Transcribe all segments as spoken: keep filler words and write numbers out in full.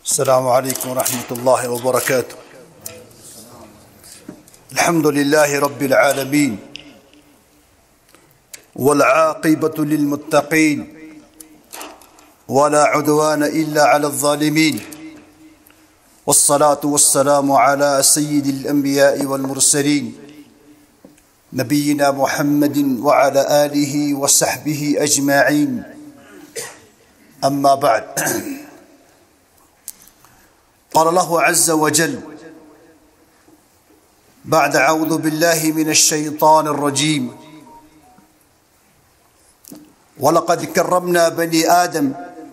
السلام عليكم ورحمة الله وبركاته. الحمد لله رب العالمين والعاقبة للمتقين ولا عدوان إلا على الظالمين، والصلاة والسلام على سيد الأنبياء والمرسلين نبينا محمد وعلى آله وصحبه أجمعين. أما بعد، قال الله عز وجل بعد أعوذ بالله من الشيطان الرجيم: ولقد كرمنا بني آدم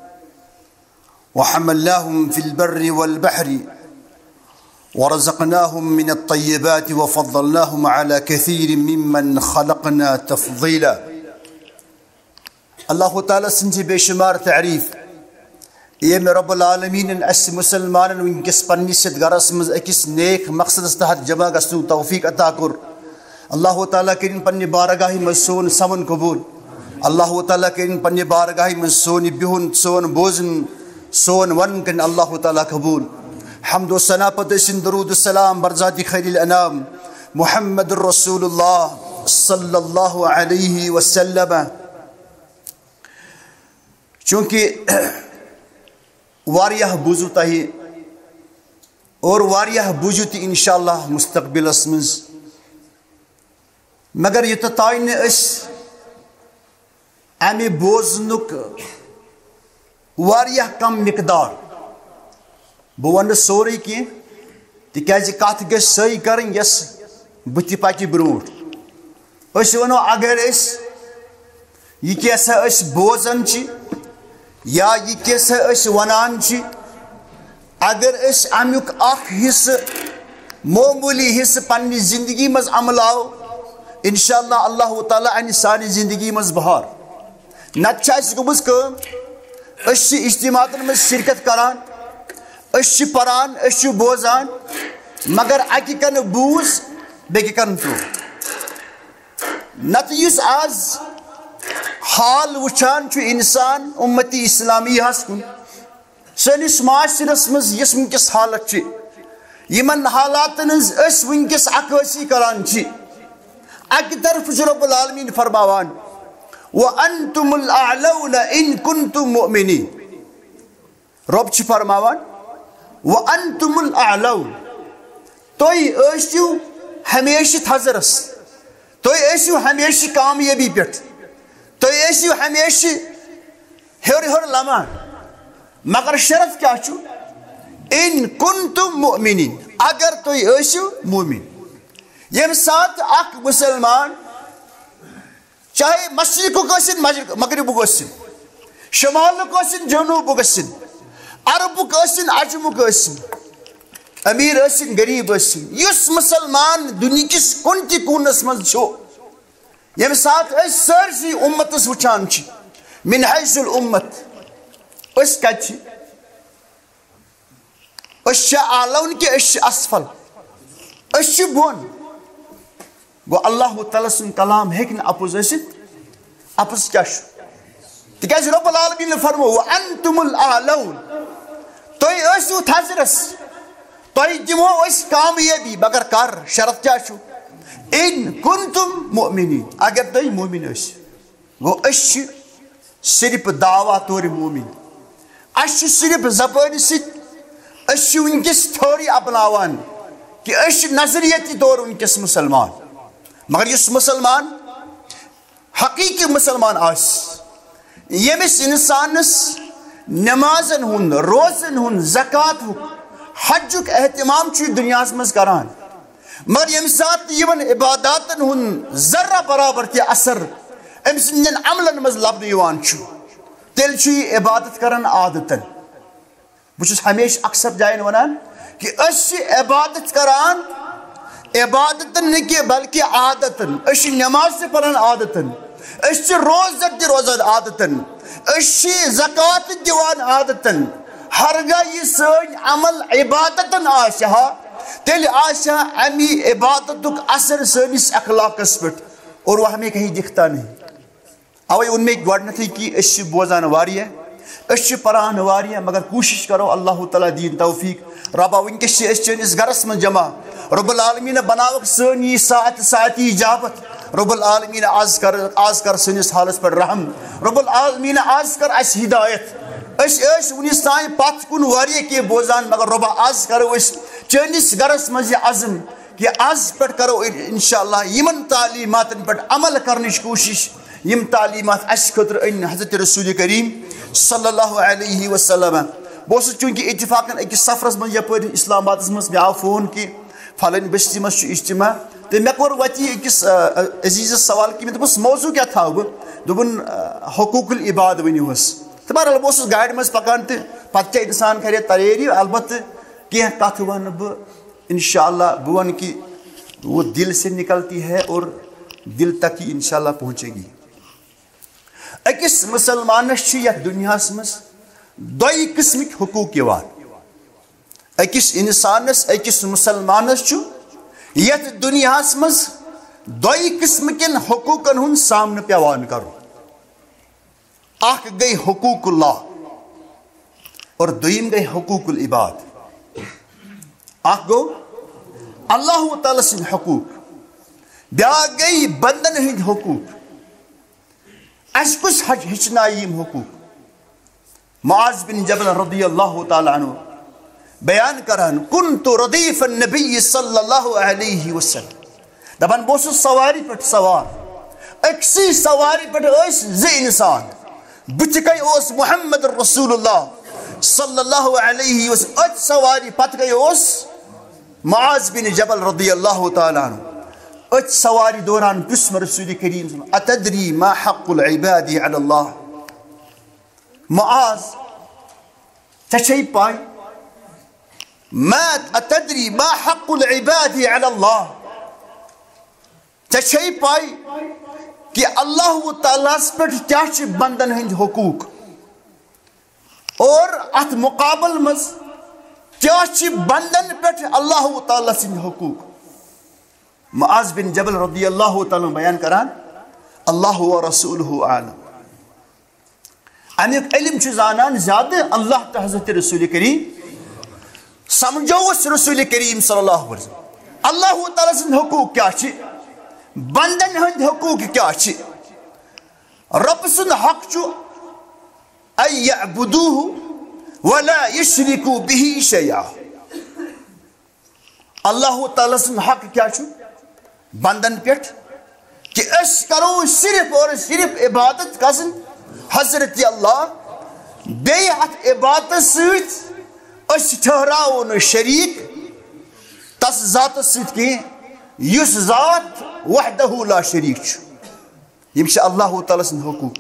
وحملناهم في البر والبحر ورزقناهم من الطيبات وفضلناهم على كثير ممن خلقنا تفضيلا. الله تعالى سنتي بشمار تعريف يم رب العالمين أس مسلمان وإنكس بنيست غرس مز أكيس نيك مقصد استحد جماع قصو توفيق أتاكر. الله تعالى كريم بني بارغاهي مسون سمن قبول. الله تعالى كريم بني بارغاهي مسون بيهون سون بوزن سون ون كن الله تعالى قبول. حمد والثناء پتشن درود السلام برزادي خير الأنام محمد رسول الله صلى الله عليه وسلم. چونکہ واریاہ بوزوتا ہی اور واریاہ بوزوتی انشاءاللہ مستقبل اسمز، مگر یتتائن اس امی بوزنک واریاہ کم مقدار بوان سوری کی تکیازی کات گس سئی کرن یس بتی پاکی برونٹ اس ونو اگر اس یہ کیسا اس بوزن چی یا یہ کیسا اس ونان چی، اگر اس امیوک اخ حص معمولی حص پنی زندگی مز عملاو انشاءاللہ اللہ تعالیٰ انی ساری زندگی مز بہار نتچہ اس گمز کم اس چی اجتماعات مز شرکت کران، اس چی پران، اس چی بوزان، مگر اکی کن بوز بیکی کن تو نتیس آز حال وچان چو انسان امتی اسلامی ہس کن سنس معاشرس مز یس ونکس حالت چی یمن حالاتن اس ونکس عکاسی کران چی اکی طرف رب العالمین فرماوان وَأَنْتُمُ الْأَعْلَوْنَ إِن كُنْتُم مُؤْمِنِينَ. رب چی فرماوان وَأَنْتُمُ الْأَعْلَوْنَ، توئی ایشیو ہمیشی تھزرس، توئی ایشیو ہمیشی کامیابی پیٹ، توئی ایشیو ہمیشی ہر ہر لمان، مگر شرط کیا چھو ان کنتم مؤمنین، اگر توئی ایشیو مومن. یم ساتھ اک مسلمان چاہے مشرق کو گسن مغرب کو گسن، شمال کو گسن جنوب کو گسن، عرب کو گسن عجم کو گسن، امیر گسن غریب گسن، یس مسلمان دنیا کس کنتی کونس مز چھو یم ساتھ اس سرسی امت اس وچان چی من حیث الامت اس کچی اس شا آلون کے اس اسفل اس شا بون گو اللہ تعالیٰ سن کلام ہیکن اپوز اسد اپوز کیا شو تکیز رب العالمین فرمو وَأَنْتُمُ الْأَعْلَوْنَ، توئی ایسو تھزرس، توئی دمو اس کامیابی، مگر کر شرط کیا شو ان کنتم مؤمنین، اگر توئی مومن اس وہ اس صرف دعویٰ طور مومن، اس صرف زبان ست اس انکس تھوڑی اپناوان کہ اس نظریتی طور انکس مسلمان، مگر اس مسلمان حقیقی مسلمان آس یمس انسانس نمازن ہن، روزن ہن، زکاة ہن، حجک اہتمام چوی دنیا مز کران، مگر یم سات یمن عباداتن ہن ذرہ برابر تی اثر ام سندن عملن مز لبن یوان چھو تیل چوی عبادت کرن عادتن. بچس ہمیش اکثر جائن ونان کہ اس عبادت کران عبادتن نکی بلکہ عادتن، اس نماز سے پڑھن عادتن، اس روزت دی روزت عادتن، اس زکاة دیوان عادتن، ہرگاہ یہ سن عمل عبادتن آشہا تیل آشہا امی عبادتک اثر سنس اخلاق اس پٹ اور وہ ہمیں کہیں دکھتا نہیں. اوے ان میں گوڑنتھی کی اس بوزان واری ہے अश परान वारिया मगर कोशिश करो अल्लाह ताला दीन तौफीक रबा वनकस चनिस गरस में जमा रब्बुल आलमीन बनावक सन यह सात सात इजाबत रब्बुल आलमीन आज कर आज कर सनिस हालस पर रहम रब्बुल आलमीन आज कर अस हिदायत अस वनिस तान पत कुन वारिया के बोजान मगर रब्बा आज करो चनिस गरस में अज़म कि आज पे करो इंशाअल्लाह यमन तालीमातन पे अमल करने की कोशिश यम तालीमात अस खतर अन हज़रत रसूल करीम सल्लल्लाहु अलैहि वसल्लम बस चूंकि इत्तिफाकन अकिस सफरस मज यप इस्लामाबाद मज मे आव फोन कि फलन बस्ती मज इज्तिमा तो मे कोर वती अकिस अजीज सवाल कि दोपस मौजू क्या था दोपन हुकूकुल इबाद वनिवस तो बहरहाल बस गाड़ मज पकान तो पे इंसान करे तैयारी अलबत् कह कथ वन बह इंशाअल्लाह बह वन कि वो दिल से निकलती है और दिल तक ही इंशाअल्लाह पहुँचेगी। अकिस मुसलमानस दुनिया मज दो किस्मिक हुकूक अकिस इंसानस अकिस मुसलमानस यथ दुनिया मज दो किस्म किन हुकूकन हुन सामने पेवान करो अख गई हुकूकुल्लाह और दुयम गई हुकूकुल इबाद अख गो अल्लाह ताला सिंद हुकूक ब्या गई बंदन हिंद हुकूक अस कुछ हिचना यम हुकूक मुआज़ बिन जबल रज़ियल्लाहु ताला अन्हु बयान करान कुन्तु रदीफ नबी सल्लल्लाहु अलैहि वसल्लम दपन बस सवारी पे सवार अक्सी सवारी पे जे इंसान बुत गई मुहम्मद रसूलुल्लाह सल्लल्लाहु अलैहि वसल्लम अत सवारी पत गई मुआज़ बिन जबल रज़ियल्लाहु ताला अन्हु अत सवारी दौरान पुस्म रसूल करीम अतदरी मा हक़्क़ुल इबादी अलल्लाह मुआज़ चछई पाई मा अतदरी मा हक़्क़ुल इबादी अलल्लाह चछई पाई कि अल्लाह ताला पे क्या बंदन हंद हुकूक और अत मुकाबल मज क्या बंदन पे अल्लाह ताला सिंद हुकूक मुआज़ बिन जबल रज़ियल्लाहु ताला बयान करान अल्लाह व रसूलुहु आलम अमिक इल्म जानान ज्यादा अल्लाह तो हज़रत रसूल करीम समझो रसूल करीम सल्लल्लाहु अलैहि वसल्लम अल्लाह ताला सिंद हुकूक क्या बंदन हंद हुकूक क्या रब सुंद हक अयअबुदूहु वला युश्रिकू बिही शैआ अल्लाह ताला सुंद हक क्या बंदन पे कि अस करो सिर्फ और सिर्फ इबादत कसन हजरत अल्लाह बे अत इबादत सत ठहराओ न शरीक तस जात सत जात वहदहु ला शरीक यम अल्लाह ताला सिंद हुकूक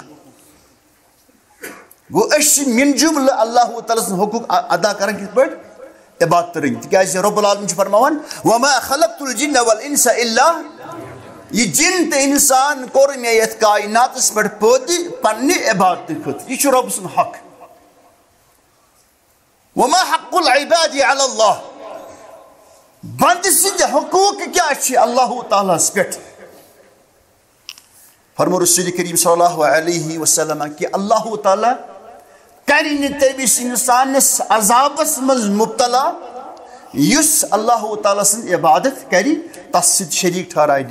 गो मिन जुमल अल्लाह ताला सिंद हुकूक अदा कर इबादत रंग तिकाज रब्बुल आलमीन फरमावन वमा खलक़तुल जिन्न वल इंसा इल्ला यह जिन तो इंसान कोर मे यथ कायनात पे पैद पन्ने इबादत खत यह रब सुन हक वमा हक़्क़ुल इबादी अलल्लाह बंद सिंद हुकूक क्या अल्लाह ताला पे फरमो रसूल करीम सल्लल्लाहु अलैहि वसल्लम कि अल्लाह ताला कर तमिस इंसानस अजाबस मज मुब्तला युस अल्लाह ताला सिंद इबादत कर तस शरीक ठहराय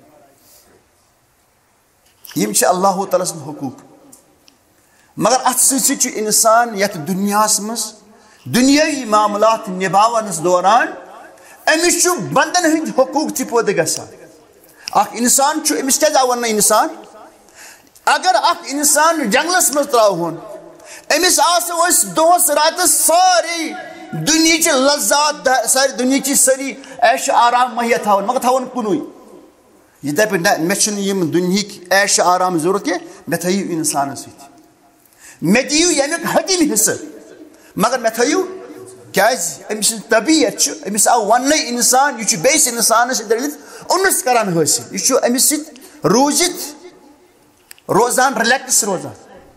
यम अल्लाह ताला सिंद हुकूक मगर अत सत इंसान यथ दुनिया मज दुनियावी मामलात निभावनस दौरान अमिस बंदन हंद हुकूक ति पैदा गसान इंसान अमिस क्या वन इंसान अगर अख इंसान जंगलस मज त्रावन अमिस दोस रात सारी दुनिया लज्जात सारी दुनिया सारी ऐश आराम मुहैया थवन मगर थवन कुन यह दप मे दुनिया ऐश आराम जरूरत कह मे थो इंसान सत मे दियो यमिक हदीम हिस्से मगर मे थो क्या अमिस तबीयत अमिस आव वन इंसान यह बेस इंसान उन्नस करान हासिल यह अमिस सत रूजित रोजान रिलैक्स रोजान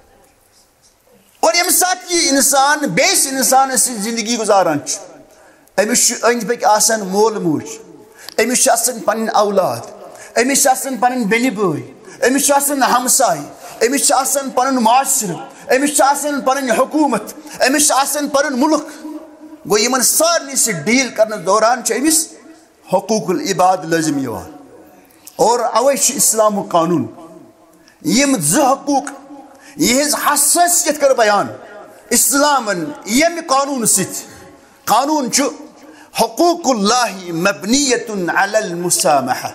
और यम सात यह इंसान बेस इंसान जिंदगी गुजारान अमिस अंद पक आसान मोल मूज अमिस पन औलाद अमिस पन बेन बई अमिस हमसाय अमिस पन माशर अमिस पन हुकूमत अमिस पन मुल्क गो यमन सारनी से डील करने दौरान अमिस हकूकुल इबाद लाजिम यवान और अवै इस्लाम कानून यम ज हकूक यह हसासियत कर बयान इस्लामन यम कानून सित कानून छु हकूकुल्लाहि मबनियतुन अलल मुसामहा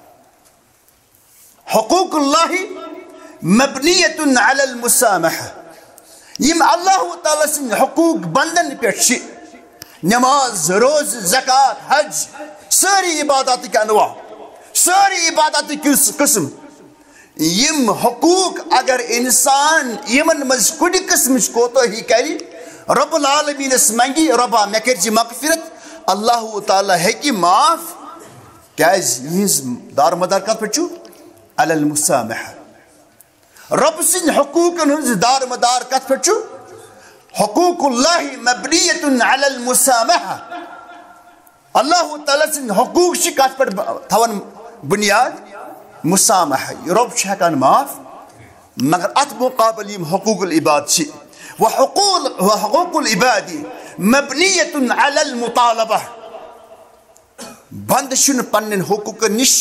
हकूकुल्लाहि मबनियतुन अलल मुसामहा यम अल्लाह ताला सिन हकूक बंदन पे नमाज रोज ज़कात हज सारी इबादत के अनवा सारी इबादत की किस्म यम हकूक अगर इंसान यमन मज कुछ किस्म कोताही करी रब्बुल आलमीनस मंगी रब्बा मे कर मगफिरत अल्लाह ताला है कि माफ क्या यह दारमदार कत पे अलल मुसामहा रब सिंह हकूकन दारमदार कत पे हकूकुल्लाहि मबनियतुन अलल मुसामहा अल्लाह ताला सिंह हकूक छ कत पे थवन बुनियाद मुसामहा रब छ हकान माफ मगर अत मुकाबल यम हकूकुल इबाद छ व हकूल व हकूकुल इबादी मबनियतुन अलल मुतालबा बंद शुन पन्न हकूक निश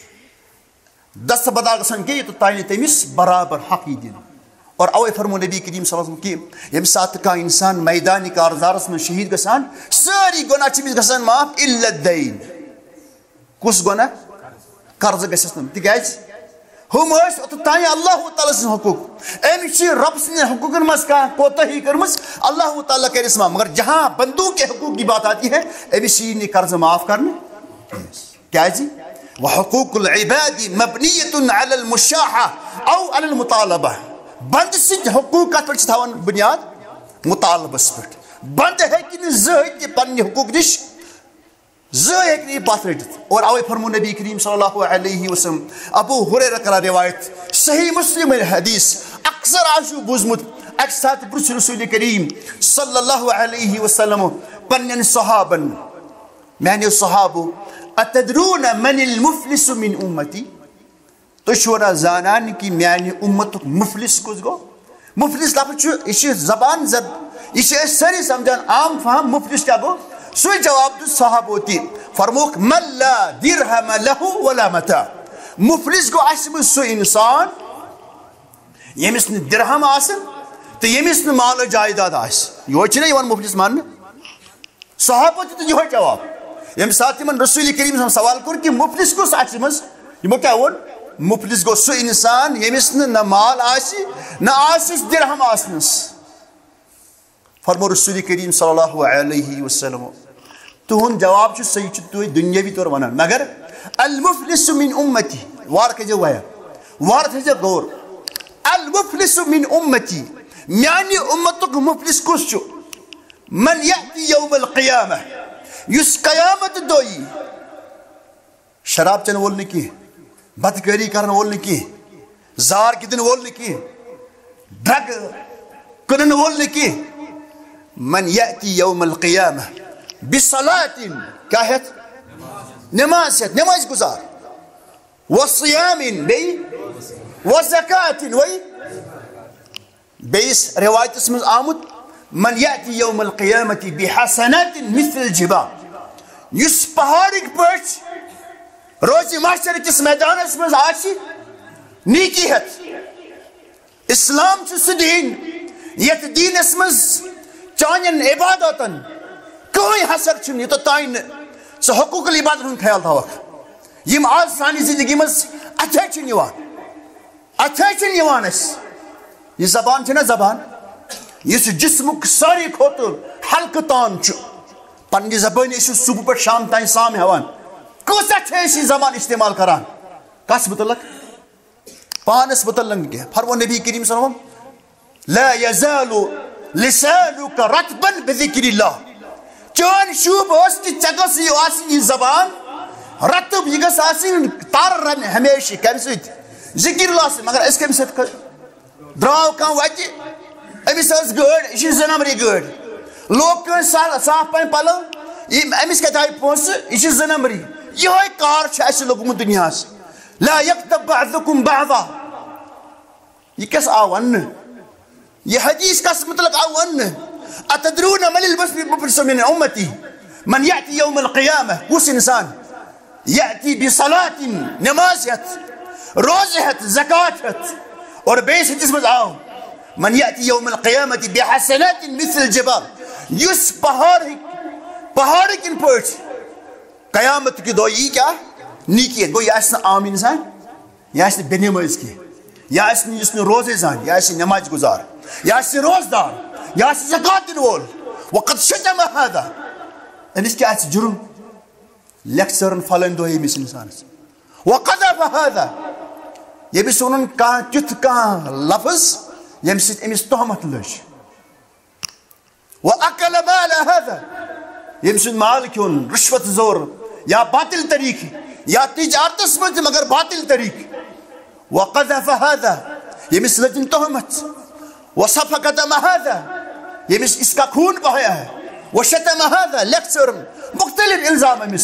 दस्त बदा गसन के तो ताने तमिस बराबर हक दिन और अवे फरमो नबी करीम सल्लल्लाहु अलैहि वसल्लम कि यम साथ का इंसान मैदान कारजारस में शहीद गसान सारी गुनाह छिमिस गसान माफ इल्ला दैन कुस गुनाह कर्ज गसन तिगाज हम तो ताने अल्लाह ताला सिन हकूक एम छि रब सिन हकूकन मस का कोताही करमस अल्लाह ताला करिस माफ मगर जहां बंदों के हकूक की बात आती है एम छि ने कर्ज माफ करने क्या जी वहकूकुल इबादी मबनियतुन अलल मुशाहा औ अलल मुतालबा बंद सिंह हकूक कत पे थवन बुनियाद मुतालबस पे बंद है कि जहत पन्ने हकूक निश जहत नहीं पास रटित और अवे फरमो नबी करीम सल्लल्लाहु अलैहि वसल्लम अबू हुरैरा करा रिवायत सही मुस्लिम हदीस अक्सर आशु बुजमुत एक साथ पुरुष रसूल करीम सल्लल्लाहु अलैहि वसल्लम पन्नन सहाबन मैंने सहाबो अतदरून मनिल मुफलिस मिन उम्मती तो शोरा जानान की म्यानी उम्मत मुफलिस कुछ गो मुफलिस लफ्ज़ इसे जबान जब इसे सारी समझान आम फहम मुफलिस क्या गो सो जवाब तो सहाबोती फरमोक मल्ला दिरहम लहु वला मता मुफलिस गो आसम सो इंसान यमिस न दिरहम आसन तो यमिस न माल जायदाद आस यो छ न यवन मुफलिस मान सहाबोती तो यो जवाब यम साथ यमन रसूल करीम सवाल कर कि मुफलिस को आसमस यमो क्या वोन मुफलिस गो सो इंसान यमिस न माल आसी न आसिस दिरहम आसनस फरमो रसूल करीम सल्लल्लाहु अलैहि वसल्लम तुहन जवाब छ सही छ तु दुनियावी तौर वनान मगर अल मुफलिस मिन उम्मती वार के जो वया वार थे जो गौर अल मुफलिस मिन उम्मती यानी उम्मतक मुफलिस कुछ छ मन याती यौम अल क़ियामह युस क़यामत दोई शराब चन वोल की बदकारी करने वोल की जार कितने वोल की ड्रग कुनन वोल की मन याती यौम अल क़ियामह बिसलातिन क्या है नमाज है नमाज गुजार व सियामिन बे व ज़कातिन वही बेस रिवायत में आमुद मन याती यौम अल क़ियामति बिहसनातिन मिस्ल जिबाल युस पहाड़ पट रोज महशर किस मैदान में आशी नीकी है इस्लाम सह दीन यथ दीनस मज चान इबादतन कोई हसर ये तो तान सह हकूकुल इबादत हूं ख्याल थवक यम आज सानी जिंदगी मज अथे अथे यह जबान ना जबान इस जिस्मुक सारी खोत हल्क तान पन्ने जबान सुबह पे शाम तान साम हेवान कसा जबान इस्तेमाल करान कस मुतलक पानस मुतलक फरमो नबी करीम सल्लल्लाहु अलैहि वसल्लम ला यज़ालु लिसानुका रतबन बिज़िक्रिल्लाह चान शुब चगस यह जबान रतब यह गन तार रन हमेशा कम ज़िक्रिल्लाह से मगर अस कम द्राव कह वत अमिस गड़ यह जनमरी गड़ लोग कह साफ पे पलो अमिस कत आय पोस यह जनमरी यह कार लोगमुत दुनिया ला यक्तब बअदुकुम बअदा यह कस आव वन यह हदीस का मतलब आवन अतदरून मलिल बस मिन उम्मती मन याती यौम अल-क़ियामह कुछ इंसान याती बिसलातिन नमाज हत रोज़ हत ज़कात हत और बेस जिसमें आओ मन याती यौम अल-क़ियामति बिहसनातिन मिसल जबाल युस पहाड़ पहाड़ किन पट क़यामत की दो ये क्या नीकी गो यह आम इंसान यह बेनमाज की यह रोज़े जान यह नमाज गुजार यह रोजदार यह ज़कात दिन वोल वक़द शतम हादा अमिस क्या जुर्म लेक्चरन फलन दो यमिस इंसानस वक़दफ़ हादा यमिस वनुन कह तिथ कह लफ्ज़ यमि सत अमिस तोहमत लज वअकल माल हादा यमिस माल क्यों रिश्वत जोर या बातिल तरीक़े या तिजारतस मज मगर बातिल तरीक़े वक़दफ़ हादा यमिस लजन तोहमत वसफ़क दम हादा यमिस इसका खून बहाया है वशतम हादा लेक्चर मुख्तलिफ इल्ज़ाम अमिस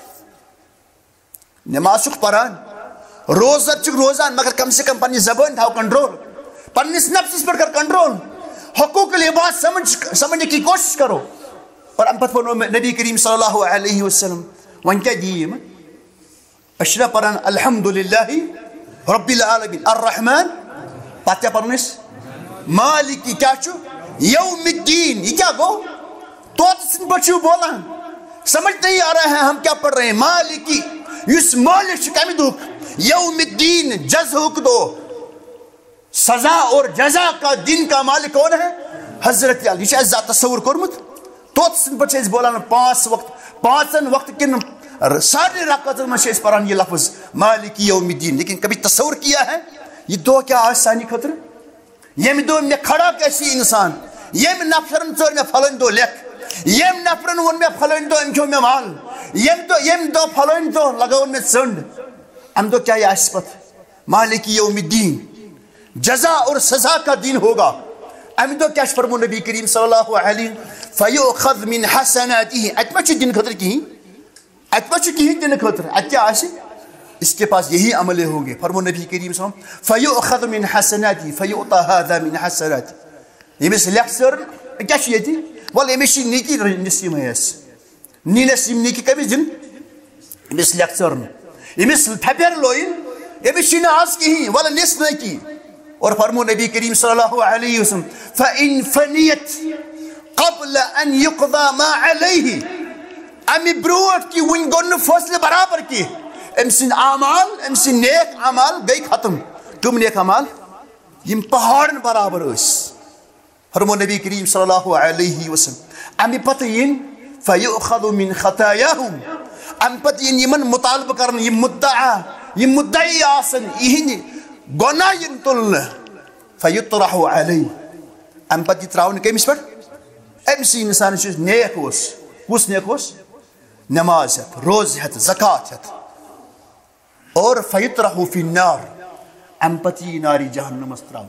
नमाज परान रोज़र रोजान मगर कम से कम पन्नी ज़बान थाव कंट्रोल पन्निस नफ्स पर कर कंट्रोल हकूक लिबास समझ समझने की कोशिश करो और अम पत नबी करीम सल्लल्लाहु अलैहि वसल्लम वन क्या दिए अशरा परान अल्हम्दुलिल्लाहि रब्बिल आलमीन अर्रहमान पत्या परनिस मालिकी क्या छु यौमिद्दीन ये क्या गो तो बच्चों बोला समझ नहीं आ रहा है हम क्या पढ़ रहे हैं मालिकी युस मालिक कमी दुख यौमिद्दीन जज़हुक दो सजा और जजा का दिन का मालिक कौन है हजरत अली यह तस्वुर कोरमुत तो बच्चे बोला पांच वक्त पांचन वक्त किन सारे रकातन में पढ़ान ये लफ्ज मालिकी यौमिद्दीन लेकिन कभी तस्वुर किया है ये दो क्या आज सानी खतर यम दो मे खड़ा कैसी इंसान यम नफरन चोर मे फलन दो लेख यम नफरन वन मे फलन दो अम मे माल यम दो यम दो फलन दो लगावन मे चंड अम दो क्या आसपत मालिकी यौमिद्दीन जजा और सजा का दिन होगा अम दो क्या फरमो नबी करीम सल्लल्लाहु अलैहि फयुखज़ मिन हसनातिही अतमा छु दिन खतर की अतमा छु की दिन खतर अत क्या आसे इसके पास यही अमले होंगे फरमो नबी करीम सल्लल्लाहु अलैहि वसल्लम फयुखज़ मिन हसनातिही फयुता हादा मिन हसनातिही यमिस लेक्चर क्या छु यति वल यमिस नीकी नसीम है नी नसीम नीकी कभी जिन यमिस लेक्चर यमिस थपेर लोइन यमिस आज की वल निस न की और फरमो नबी करीम सल्लल्लाहु अलैहि वसल्लम फइन फनियत क़ब्ल अन युक़दा मा अलैहि अमि ब्रोट की वन गोन फैसले बराबर की अमसिन आमाल अमसिन नेक आमाल गई खत्म तुम नेक अमाल यम पहाड़न बराबर अस फरमो नबी करीम सल्लल्लाहु अलैहि वसल्लम अमि पत इन फयुखज़ मिन खतायाहुम अम पत इन यमन मुतालबा करन यम मुद्दा यम मुद्दई आसन इहिन गुनाह इन तुल फयुतरहु अलैहि अम पत त्रावन कमिस पर अमसि इंसान छ नेक ओस कुस नेक ओस नमाज है रोज है ज़कात है और फयुतरहु फिन्नार अम पति नारी जहन्नम त्रावन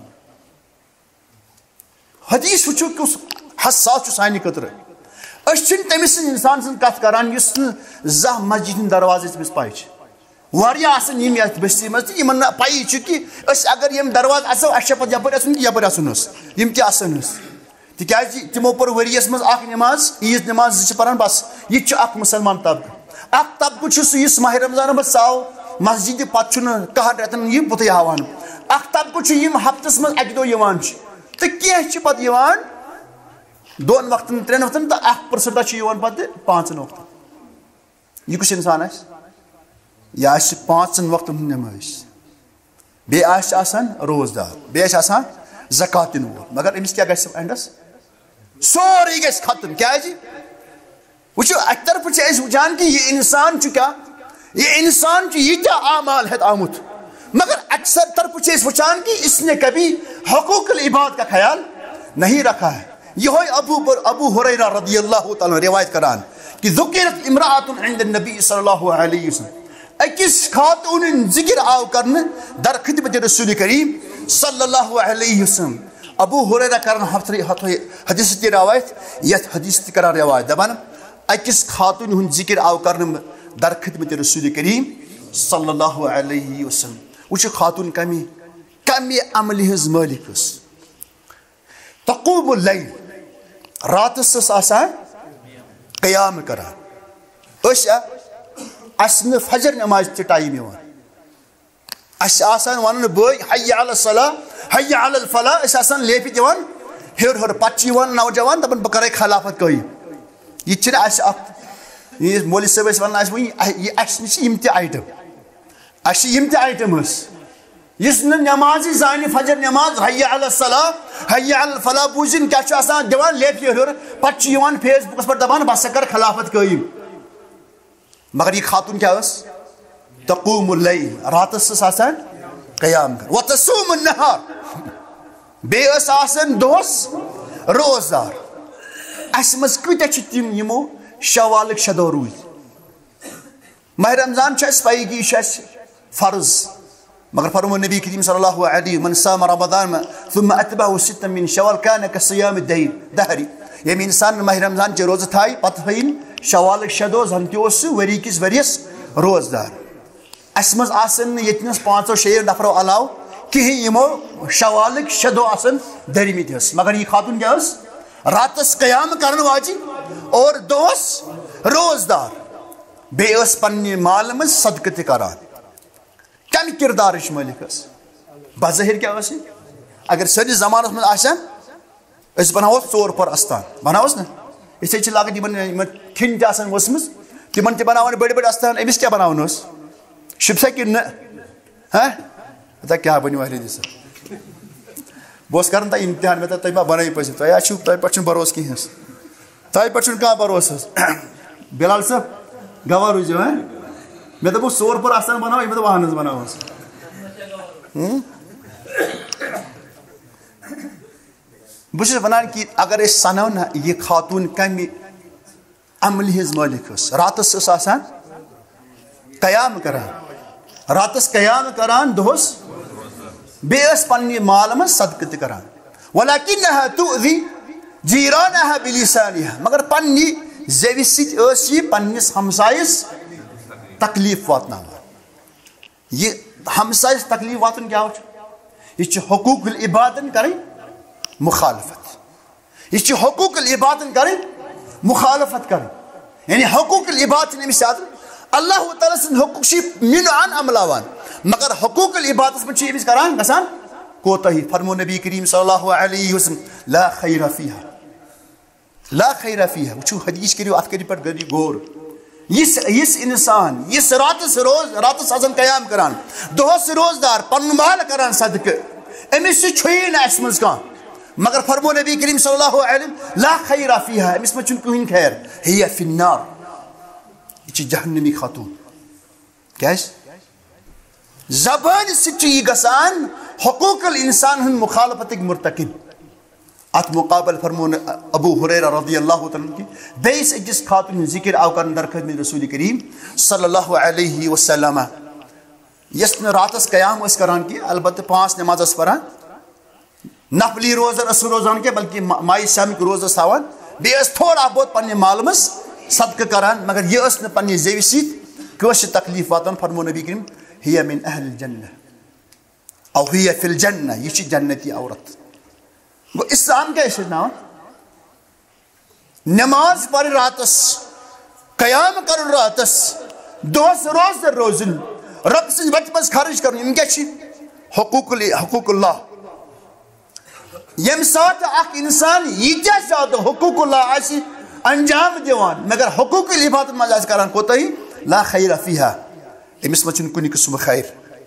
हदीस वुचु कुस हसास सानि खतर अशन तमिस इंसान सन कथ करान युस जा मस्जिद दरवाजे तमिस पाई वारिया आसन यम यत बस्ती मज यमन पाई छु कि अस अगर यम दरवाज असो अशपत यपर असन कि यपर असनस यम कि असनस तिकाजी तिमो पर वरियस मज आख नमाज ईद नमाज छ परान बस ये छु अख मुसलमान तबक अख तबक छु सुइस माह रमजान मज साव मस्जिद पत छु न कह रतन ये बुत हावान अख तबक छु यम हफ्तस मज अक दो यवान छ त के छ पत यवान दोन वक्तन त्रेन वक्तन त अख परसेंट छ यवान पत पांचन वक्त ये कुछ इंसान आस या आस पांचन वक्तन नमाज बे आस आसान रोजदार बे आस आसान ज़कात दिन वो मगर अमिस क्या गस एंडस सोरी गस खत्म क्या जी वो अक तरफ वुचान कि ये इंसान क्या ये इंसान ये क्या आमाल है आमुत मगर अक्सर तरफ वुचान कि इसने कभी हकूकुल इबाद का ख्याल नहीं रखा है यह अबू अबू हुरैरा रज़ियल्लाहु तआला रिवायत करान कि ज़ुकिरत इम्राअतुन इंद नबी सल्लल्लाहु अलैहि वसल्लम अकिस खातून जिक्र आव करने दर खिदमत रसूल करीम सल्लल्लाहु अलैहि वसल्लम अबू हुरैरा करन हदीस की रिवायत यत हदीस करा रिवायत दबान अकिस खातून हुन जिक्र आव करने दर खिदमत रसूल करीम सल्लल्लाहु अलैहि वसल्लम वो खातून कमी कमी अमल हज मालिक तक़ूमुल लैल रातस आसान क़याम करान अस फजर नमाज च टाइम आसान वन बई हय्या अला सलाह हय्या अलल फलाह आसान लेपि दिवान हेर हेर पे नौजवान दपान बह करे खिलाफत कई यह मौलवी साहब वन वह ते आइटम अम ते आइटम इस नमाज जान फजर नमाज हय्या अला सलाह हय्या अलल फलाह बूजिन क्या दिवान लेपि हेर पे फेसबुकस पर दपान बह कर खिलाफत कई मगर यह खातून क्या तक़ूमुल लैल रातस आसान क़याम कर व तसूमुन नहार बेस आसन दोस रोजदार अस मज कत तिम यमो शवाल शदो रूज माह रमजान पाई कि यह फर्ज मगर फरमो नबी करीम सल्लल्लाहु अलैहि मन साम रमदान थुम्मा अतबअहु सित्तन मिन शवाल कान कसियाम दहरी यम इंसान माह रमजान चे रोज थाई पत थयन शवाल शदो जन तोस वरी किस वरियस रोजदार अस मज आसन यतनस पांचो शे नफरो अलाव कहीं यमो शवाल शदो आसन दरमित मगर यह खातून क्या रातस क़याम करन वाजी और दोस रोजदार बेस पन्ने माल मज सदक़ ते करान कम किरदार मालिक बज़ाहिर क्या अगर सैनिस जमानस मज आसान बनावो चोर पर अस्थान बनावस ना इसे लागत ठिन तन वसम तिमन ते बनावन बड़े बड़े अस्थान अमिस क्या बनावन शिपसा कि न हाँ बता क्या बनो अहले दिस बह कर इम्तिहान मे तुम मा बन पे तुम तुम पे भरोस कहें तुम पे कह भरोस बिलाल साहब गवाह रूजो हाँ मे दोप सोर पर आसान बनाओ ये दोप अहन बनाओ बस वन कि अगर सनो ना यह खातून कम अमल हज मालिक रातस आसान क़याम करान रातस क़याम करान दोस बेस पन्ने माल मज सदक़ ते करान वलाकिन्नहा तुअज़ी जीरानहा बिलिसानिहा मगर पन्ने ज़ेवि सि पन्निस हमसायस तकलीफ वातनावान यह हमसायस तकलीफ वातन क्या यह हुकूकुल इबादन करें मुखालफत यह हुकूकुल इबादन करें मुखालफत करें यानी हुकूकुल इबादत अमिस अल्लाह ताला सद हुकूक मिनान अमलावान मगर हुकूकुल इबादत में अमिस करान गसान कोताही फरमो नबी करीम सल्लल्लाहु अलैहि वसल्लम ला खैर फीहा ला खैर फीहा वो हदीस करियो अत करि पर गरी गोर इस इस इंसान इस रातस रोज रातस आसान क़याम करान दोहस रोजदार पन माल करान सदक़ अमिस छुई न अस मज कह मगर फरमो नबी करीम सल्लल्लाहु अलैहि वसल्लम ला खैर फीहा अमिस में कहीं खैर हिया फिन्नार यह जहन्नमी खातून क्या जबान सह गसान हुकूकुल इंसान हन मुखालफत मुर्तकिब अत मुकाबल फरमो अबू हुरैरा रज़ियल्लाहु तआला की बेस अकिस खातून जिक्र आव कर दरखत में रसूल करीम सल्लल्लाहु अलैहि वसल्लम यस रातस क़याम करान कि अलबत्त पांच नमाज परान नफली रोजा रस रोजान के बल्कि माई शाम रोजा थावान बेस थोड़ा बहुत पन्ने माल मज सदक़ करान मगर यह पन्ने ज़ेवि सत तकलीफ वातान फरमो नबी करीम हिया मिन अहल जन्नह औ हिया फिल जन्नह यह जन्नती औरत गो इस्लाम क्या नाव नमाज पर रातस क़याम कर रातस दोस रोज रोजन रब सज वत मज खर्च कर क्या हुकूकुल हुकूकुल्लाह यम साथ अख इंसान यीजा ज्यादा हुकूकुल्लाह आसि अंजाम दिवान मगर हुकूकुल इबादत मज आसि करान कोताही ला खैर फीहा अमिस मज कुन किस्म खैर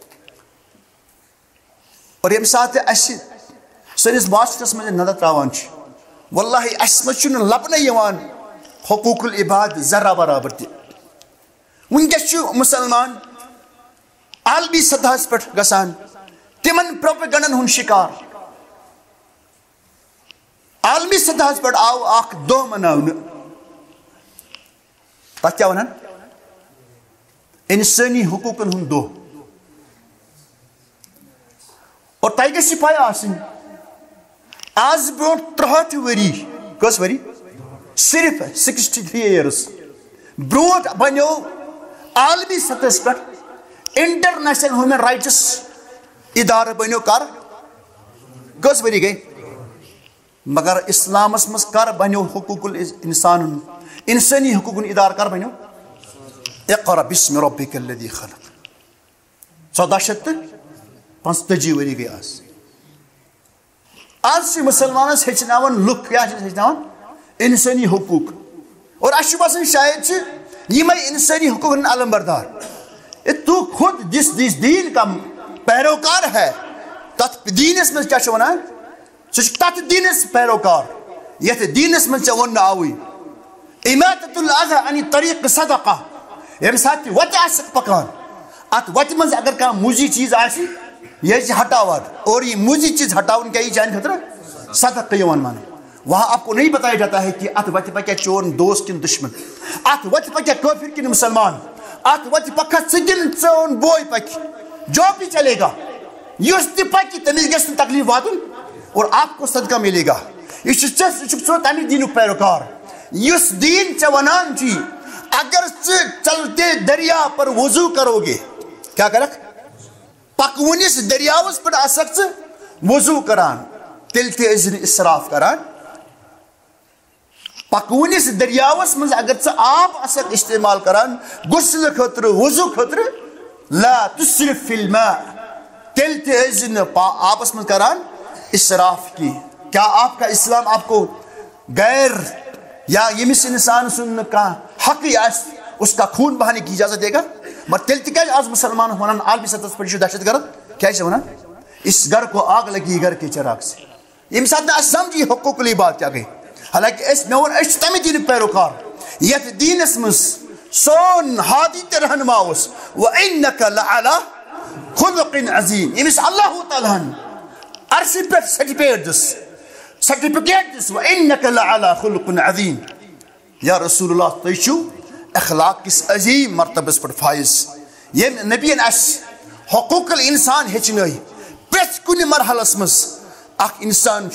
और यम साथ अस सनिस मास्टरस मज नजर त्रावान वल्लाहि अस मज लबन यवान हुकूकुल इबाद जरा बराबर त वुनकस मुसलमान आलमी सतहस पे गसान तिमन प्रोपेगंडन हुन शिकार आलमी सतहस पे आव अख दो मनावन तथ क्या वनान इंसानी हुकूकन हुन दो और तय गि पाई आसिन आज ब्रो त्रुहठ वरी कस वरी सिर्फ सिक्सटी थ्री ईयर्स ब्रोट बनो आलमी सतहस पे इंटरनेशनल ह्यूमन राइट्स इदार बनो कर कस वरी गई मगर इस्लामस मस कर बनो हुकूकुल इंसान इंसानी हुकूकुन इदार कर बनो इक़रा बिस्मि रब्बिकल लज़ी खलक़ चौदह शत पंचतजी वरी गई आज आज मुसलमान हेचनावन लुक क्या हेचनावन इंसानी हुकूक और अशुबसन शायद ये मैं इंसानी हुकूक अलमबरदार तू खुद जिस जिस दीन का पैरोकार है तथ दीनस में क्या वन सह दीनस पैरोकार ये दीनस में वन आवी इमातुल अज़ा अन तरीक़ सदक़ा यम साथ वत पकान अत वत मज अगर कह मुजी चीज आसी यह हटावान और ये मुजी चीज हटावन क्या जान खतर सदक़ मान वहाँ आपको नहीं बताया जाता है कि अत वत पक्या चोर दोस्त किन दुश्मन अत वत पक्या काफिर किन मुसलमान अत वत पक्का सिगिन चोन बोय पक जो भी चलेगा युस त पक तमिस गस तकलीफ वातुन और आपको सदका मिलेगा यह तमि दीन पैरोकार युस दीन च वनान छी अगर चलते दरिया पर वजू करोगे क्या करक पकवनिस दरियावस पर आसक वजू करान तिल ते इसराफ करान पकवनिस दरियावस मज अगर च आब आसक इस्तेमाल करान गुस्ल खतर वजू खतर ला तुस्रिफ फिल मा तिल ते आपस में करान इसराफ की। क्या आपका इस्लाम आपको गैर या यमिस इंसान सुन का हक उसका खून बहाने की इजाजत देगा? मगर तेल तक आज मुसलमान वन आलमी सतह पर दहशत गर्द क्या वन इस घर को आग लगी घर के चिराग से ये साथ समझी हकूक़ुल बात क्या गई। हालांकि मे वो तमि दीन पैरोकार ये दीनस मज सोन हादी ते रहनुमा व इन्नका लअला खुलुक़िन अज़ीम यमिस अल्लाह तआलाहन अर्श पे सर्टिफिकेट दिस सर्टिफिकेट दिस व इन्नका लअला खुलुक़िन अज़ीम या रसूलुल्लाह तयशु अखलाक किस अजीम मरतबस पर फाइज ये नबीन अस हकूक़ुल इंसान हेचन प्रत कुन मरहलस मज अख इंसान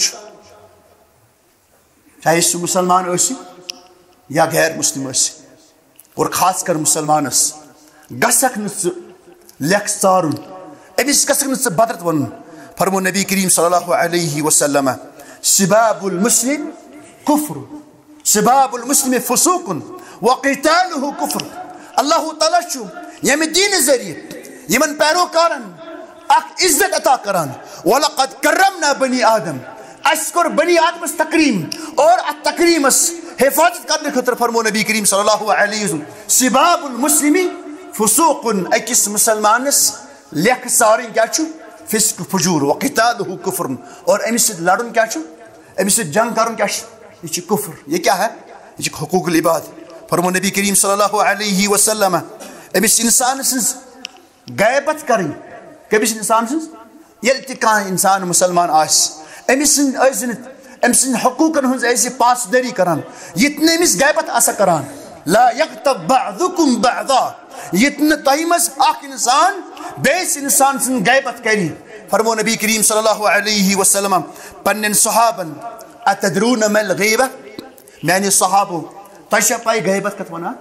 चाहे सह मुसलमान या गैर मुस्लिम और खास कर मुसलमानस गसक लेख चारुन अमिस गसक बदरत वन फरमो नबी करीम सल्लल्लाहु अलैहि वसल्लम सिबाबुल मुस्लिम कुफ्र सिबाबुल मुस्लिम फुसूकुन वक़ितालुहु कुफ्र। अल्लाह ताला छु यम दीन जरिए यमन पैरोकारन अख इज्जत अता करान वलक़द कर्रमना बनी आदम अस्कुर बनी आदम तकरीम और अत तकरीमस हिफाजत करने खतर फरमो नबी करीम सल्लल्लाहु अलैहि वसल्लम सिबाबुल मुस्लिमी फुसूकुन अकिस मुसलमानस लेख सारिन क्या छु फिस्क फुजूर वक़ितालुहु कुफ्र और अमिस लड़न क्या छु अमिस जंग करन क्या छु ये कुफ्र। ये क्या है? ये हकूक़ुल इबाद। फरमो नबी करीम सल्लल्लाहु अलैहि वसल्लम अमिस इंसान सज गैबत करें कमिस इंसान सज ये कह इंसान मुसलमान आस अमिस अमिस हकूकन हज पासदारी करान ये अमिस गैबत आसा करान ला यग़्तब बअदुकुम बअदा ये तह मज अख इंसान बेस इंसान सज गैबत करी। फरमो नबी करीम सल्लल्लाहु अलैहि वसल्लम पन्न सहाबन अतदरून मल गीबा मैंने सहाबो तशा पाई गैबत कत वना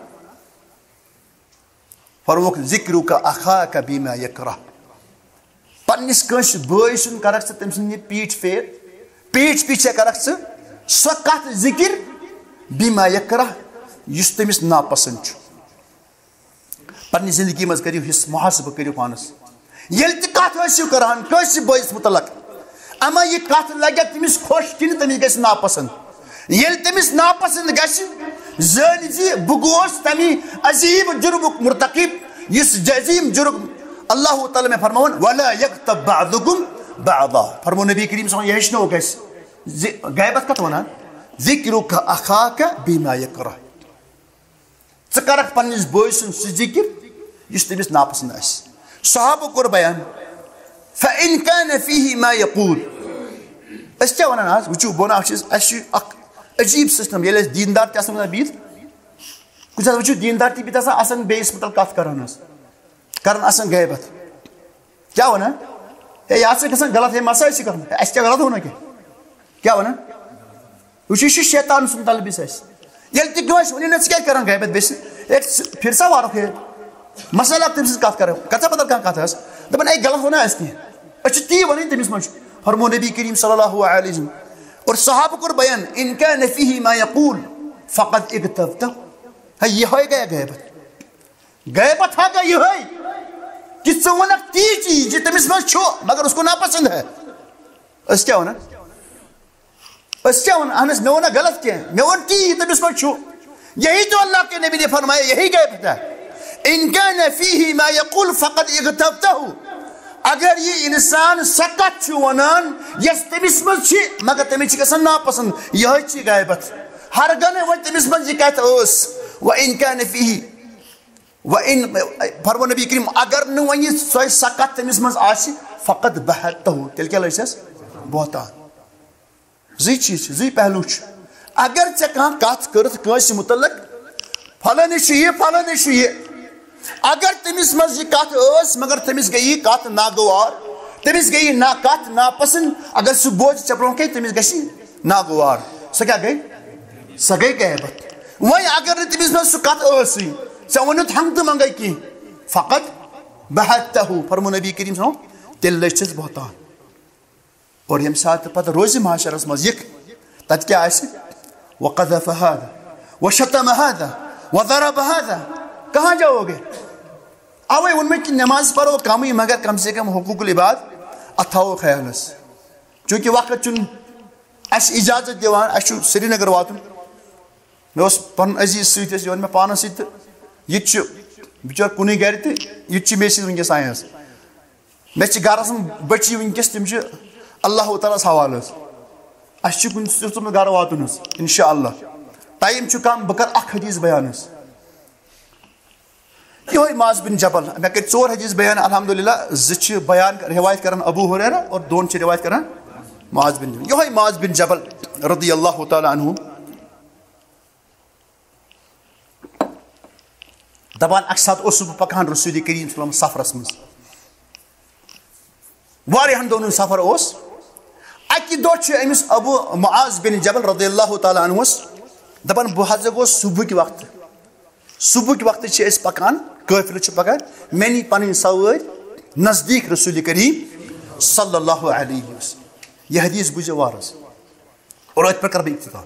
फरमोक जिक्र का अखा का बीमा यकरा पन्निस कंस बोय सुन करक स तम सुन पीठ फेर पीठ पीछे करक स सो कत जिक्र बीमा यकरा युस तमिस नापसंद छु पन्नि जिंदगी मज करियो हिस मुहासब करियो पानस येल त कत हसियो करान कस बोयस मुतलक अमा ये कत लगे तमिस खुश किन तमिस गस नापसंद येल तमिस नापसंद गस जान जी बुगोस तमी अजीब जुर्म मुर्तकिब इस जजीम जुर्म अल्लाह ताला में फरमावन वला यग़्तब बअदुकुम बअदा। फरमो नबी करीम सल्लल्लाहु अलैहि वसल्लम यह गस गैबत कत वना जिक्रुका अखाका बिमा यकरा च करक पन्निस बोय सुन स जिक्र इस तमिस नापसंद आस। सहाबो कोर बयान फ़इन कान फीहि मा यक़ूल अस क्या वनान आज वुचु बोना अस अख अजीब सिस्टम ये दीनदार ते बीत कुछ वो दीनदार ती बीत आसान बेस मतलब कत करान करान आसान गैबत क्या वन है यह गल गलत है मसा कर अस क्या गलत होना क्या क्या वन वो शैतान सुन तलबिस ये वन क्या करान गैबत बेस फिर सा वारो है मसला तम कत कर कचा बदल कह कत दपान ए गलत होना कह ती वन तमिस मज फरमो नबी करीम सल्लल्लाहु अलैहि वसल्लम और सहाबा को बयान इन कान फीही मा यकूल फक़द इग़तबतहु। है यही गया गैबत गैबत हा गया यही कि च वनक ती चीज तमिस मज छो मगर उसको नापसंद है। अस क्या वन अस क्या वन अहनस मे वना गलत क्या मे वन ती तमिस मज छो। यही तो अल्लाह के नबी ने फरमाया यही गैबत है। इन कान फीही मा यकूल फक़द इग़तबतहु। अगर ये इंसान सकत वनान यस तमिस मज छी मगर तमिस गसन नापसंद यही गैबत। हर गने वन तमिस मज यह कत ओस व इन कान फीही व इन फरमो नबी करीम अगर न वन सो सकत तमिस मज आसि फक़द बहतहु तेल क्या लैस बहतान। जी चीज जी पहलू अगर चे कह कत कर कंस मुतलक फलान ये फलान ये अगर तमिस मज यह कत ओस मगर तमिस गई कत नागवार तमिस गई ना कत नापसंद अगर सह बोझ चे ब्रोह कह तमिस गई नागवार सह क्या गई सह गई गैबत। वह अगर तमिस मज सह कत ओसी चे वन हम तो मंगे कह फ़क़द बहतहु फरमो नबी करीम सो तेल लचस बहतान। और यम सात पत रोज माशरस मज यह तत क्या वक़ज़फ़ हाज़ा वशतम हाज़ा वज़रब हाज़ा कहाँ जाओगे। अवे उनमें कि नमाज पढ़ो कम ही मगर कम से कम हुकूकुल इबाद अथाओ ख्यालस चूँकि वक्त चुन अस इजाजत दिवान अस श्रीनगर वातुन मे पन अजीज सत मे पान सत यह बिचार कुन गर तो यह मे वनकस आयस मे गरस बची वनकस तम अल्लाह ताला हवाल अस कुन गर वातुन इंशा अल्लाह टाइम कम बह कर अख हदीस बयान यही माज बिन जबल मे कर चोर हदीस बयान अल्हम्दुलिल्लाह ज बयान रिवायत कर अबू हुरैरा और दोन रिवायत कर माज बिन जबल यही माज बिन जबल रज़ियल्लाहु ताला अन्हु दपान अक सात बह पकान रसूल करीम सफरस मज वारियाहन दोनों सफर उस अकि दह अमिस अबू मुआज बिन जबल रज़ियल्लाहु ताला अन्हु दपान बह हज गो सुबह के वक्त सुबह के वक्त पकान काफिल पकान मे नी पन सवार नजदीक रसूल करीम सल्लल्लाहु अलैहि वसल्लम। यह हदीस बुझे वारस और अत पर कर इख्तिताम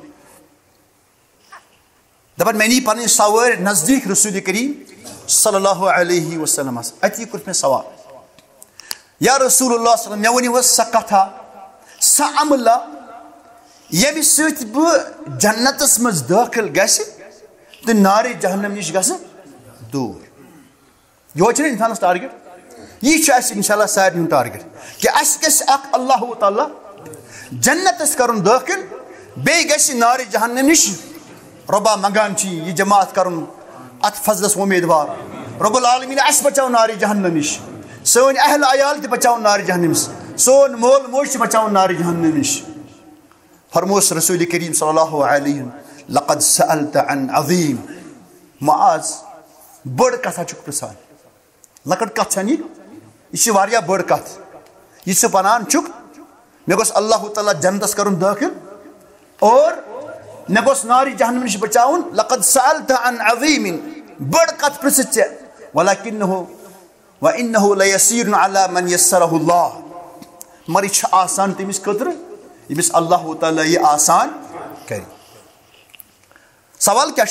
दपान मे नी पन सवार नजदीक रसूल करीम सल्लल्लाहु अलैहि वसल्लम अति कुछ मे सवाल या रसूलुल्लाह सल्लल्लाहु मे वनी स कथा स अमला यम सत बह जन्नतस मज दाखिल गस तो नारे जहन्नम निश गस दूर यह इंसानस टारगेट यह इंशाल्लाह सारे टारगेट कि अस अल्लाह ताला जन्नतस कर दाखिल बे गस नारे जहन्नम निश रबा मंगान यह जमात कर अत फजलस उम्मीदवार रब्बुल आलमीन अस बचाओ नारे जहन्नम निश सोन अहल अयाल त बचाओ नारे जहन्नम निश सोन मोल मोश बचाओ नारे जहन्नम निश। फरमोस रसूल करीम सल्लल्लाहु अलैहि वसल्लम लक़द सअलत अन अज़ीम मुआज बड़ कथा चुक प्रसान लकट कथ यह बड़ कथ यह वनान चुक मे गोस अल्लाह ताला जन्नतस कर दाखिल और मे गोस नारी जहन्नम निश बचाउन लक़द सअलत अन अज़ीम बड़ कथ प्रस चे वलकिन्नहु व इन्नहु लयसीर अला मन यस्सरहु अल्लाह मगर यह आसान तमिस खतर यमिस अल्लाह ताला यह आसान कर। सवाल क्या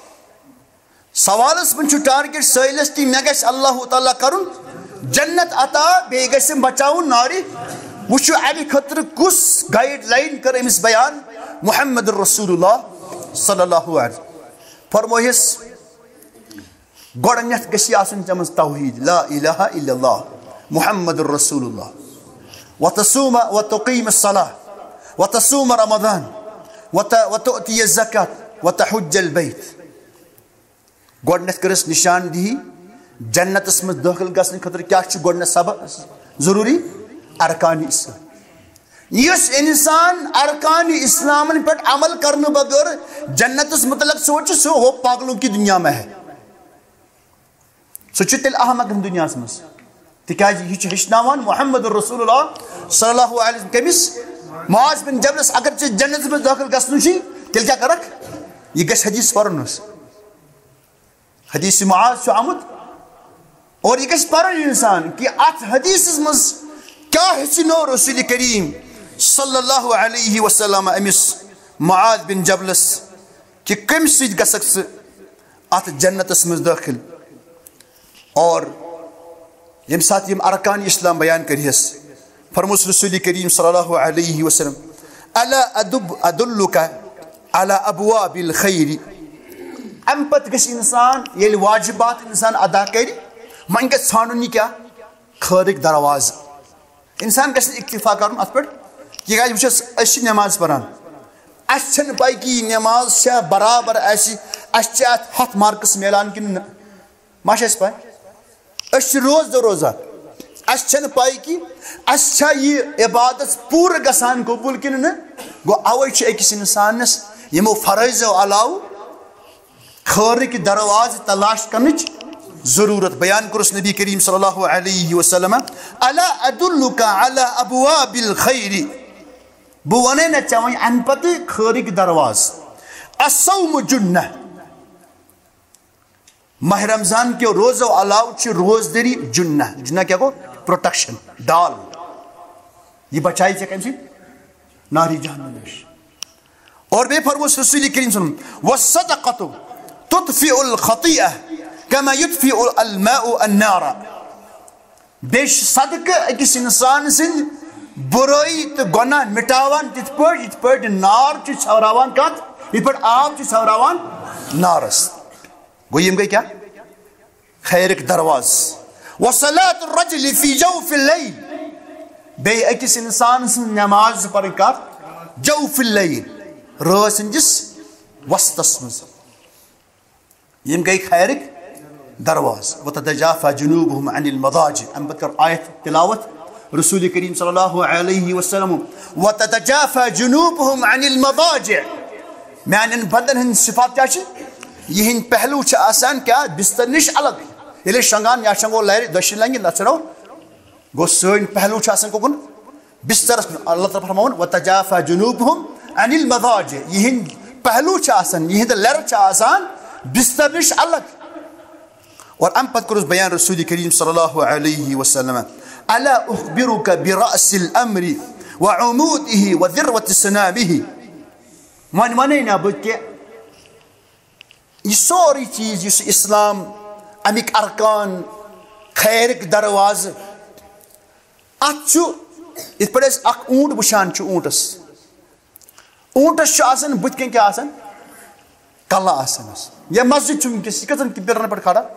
सवालस मन टारगेट सैलस ती मे गस अल्लाह ताला करुन जन्नत अता बे गस बचाउन नारी वुचु अमि खतर कुस गाइड लाइन कर अमिस बयान मुहम्मद रसूलुल्लाह सल्लल्लाहु अलैहि वसल्लम फरमोयस गोडनेथ गसी आसन चमस तौहीद ला इलाहा इल्लल्लाह मुहम्मद रसूलुल्लाह व तसूम व तुकीम अस्सलाह व तसूम रमज़ान व तुअती ज़कात व तहुज्ज अल बैत गोडनेथ करस निशान दी जन्नतस मज दाखिल गसन खतर क्या गोडनेथ सबब जरूरी अरकान इस्लाम यस इंसान अरकान इस्लाम पे अमल करने बगैर जन्नतस मुतलक सोच सो हो पागलों की दुनिया में है सो तेल अहमक दुनिया मज तिकाज यह हेचनावान मुहम्मद रसूलुल्लाह सल्लल्लाहु अलैहि वसल्लम कमिस मुआज बिन जबलस अगर चे जन्नत में दाखिल गसन तेल क्या करक यह गस हदीस पढ़न हदीस मुआज आमुत और यह गस पढ़न इंसान कि अत हदीस मज क्या हेचनो रसूल करीम सल्लल्लाहु अलैहि वसल्लम अमिस मुआद बिन जबलस कि कम सि गसक स अत जन्नतस मज दाखिल और यम साथ यम अरकान इस्लाम बयान करियस फरमुस रसूल करीम सल्लल्लाहु अलैहि वसल्लम अला अदुब अदुल्लुका अला अबवाबिल खैर अम पत गस इंसान ये वाजिबात इंसान अदा कर मन गस छानुन क्या खैरिक दरवाज इंसान गस इक्तिफा कर अत पे यह वस नमाज परान अस पाई कि नमाज से बराबर अत हथ मार्कस मिलान कि मा पाई रोज दो रोजा अस पाई कि अस इबादत पूर गसान कबूल कि गो अवे अकिस इंसानस यमो फरजो अलाव खैरिक दरवाज तलाश करने जरूरत बयान कुरस नबी करीम सल्लल्लाहु अलैहि वसल्लम अला अदुल्लुका अला अबवाबिल खैर बो वने न चवन अन पत खैरिक दरवाज असौम जुन्ना माह रमजान के रोजो अलाव रोजदरी जुन्ना जुन्ना क्या को प्रोटेक्शन डाल ये बचाई चे कम नारी जहन्नम और बे फरमोस रसूल करीम सल्लल्लाहु अलैहि वसल्लम वसदक़तु तुत्फिउल खतीअह कमा युत्फिउल अलमाउ अन्नारा बेश सदक़ अकिस इंसान सिंद बुराई तो गुनाह मिटावान तित पट इत पट नार च छवरावान कत इत पट आब च छवरावान नारस गो यम गई क्या खैरिक दरवाज वसलात रजल फी जौफिल लैल बे अकिस इंसान सिंद नमाज पर कत जौफिल लैल रात संजिस वस्तस मज यम गई खैरिक दरवाज वततजाफा जुनूबहुम अनिल मदाजिअ अम बकर आयत तिलावत रसूल करीम सल्लल्लाहु अलैहि वसल्लम वततजाफा जुनूबहुम अनिल मदाजिअ म्यान बदन हन सिफात क्या यहन पहलू आसान क्या बिस्तर निश अलग ये शंगान या शंगो लहर दशिन लंगे नचरो गो सन पहलू आसान कोकुन बिस्तर अल्लाह तआला फरमावन वततजाफा जुनूबहुम अनिल मदाजिअ यहन पहलू आसान यहन लहर आसान बिस्तर निश अलग और अम पत कुरस बयान रसूल करीम सल्लल्लाहु अलैहि वसल्लम अला उखबिरुका बिरअसिल अम्रि व उमूदिही व ज़िरवति सनामिही मन वने ना बके ये सारी चीज इस इस्लाम अमिक अरकान खैरिक दरवाज अचु इत पे अख ऊंट बुशान ऊंटस ऊंटस आसन बुत कन क्या आसन कला आसन या मस्जिद वनकस यह कतन पिलरन पे खड़ा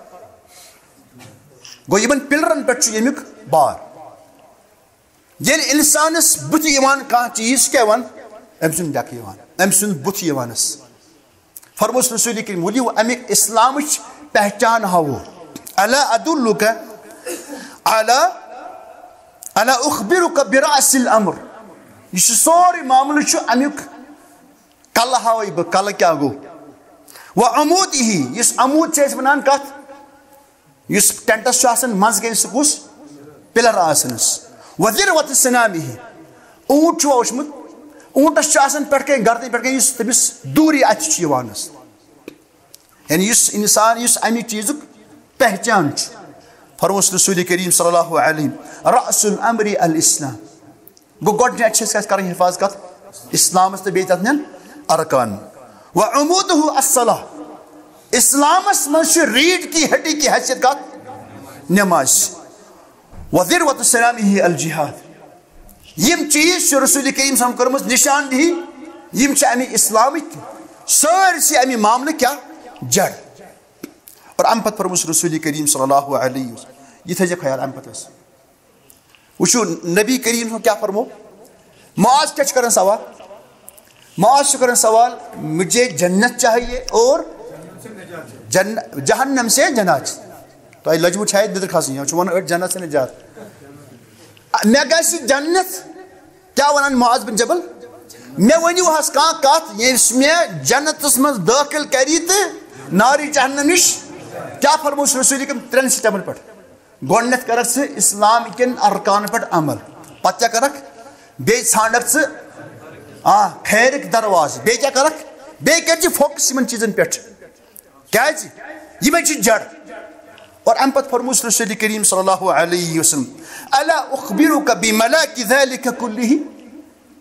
गो इन पिलरन पे यमुक बार ये इंसानस बुत कह चीज क्या वन अम सुन डक अम सुन बुत फरमोस रसूल करीम वलियो अमिक इस्लाम पहचान हावो अला अदुल्लुका अला अला उखबिरुका बिरअसिल अम्र यह सोरे मामल अमुक कल हाव बह कल क्या गो व अमूदिही इस अमूद से वनान कत इस टेंटस मज गई सकुस पिलर आसनस व ज़िरवति सनामिही ऊंट वुचमुत ऊंटस पे गर्दन पे तमिस दूरी अथ यानी इंसान इस अमिक चीज़ पहचान फरमोस रसूल करीम सल्लल्लाहु अलैहि रअसुल अम्रि अल इस्लाम गो गोडनेट कर हिफाजत इस्लामस तो बे तथन अरकान व उमूदुहु अस्सलाह इस्लामस मज रीढ़ की हड्डी की हैसियत का नमाज व ज़िरवतु सलामिही अल जिहाद यम चीज रसूल करीम सल्लल्लाहु अलैहि वसल्लम निशानदेही यम अमि इस्लामिक सारसी अमि मामले क्या जड़ और अम पत फरमोस रसूल करीम सल्लल्लाहु अलैहि वसल्लम यह थे ख्याल अम पत वो नबी करीम क्या फरमो माज क्या कर सवाल माज कर सवाल मुझे जन्नत चाहिए और जन्न जहन्नम से जनाज तो लजमु शायद दिल खासी वन जन्नत से निजात मे गस जन्नत क्या वन मुआज बिन जबल मे वनु हस कह कत मे जन्नतस मज दाखिल करी तो नारी जहन्नम निश क्या फरमोस रसूल त्रेन स्टेपन पे गोडनेथ कर इस्लाम कन अरकान पे अमल पत क्या कर बे छानक आ खैरिक दरवाज बे क्या कर बे कर फोकस इन चीजन पे क्या यह जड़ और अम पत फरमोस रसूल करीम सल्लल्लाहु अलैहि वसल्लम अला उखबिरुका बिमलाकि ज़ालिका कुल्लिही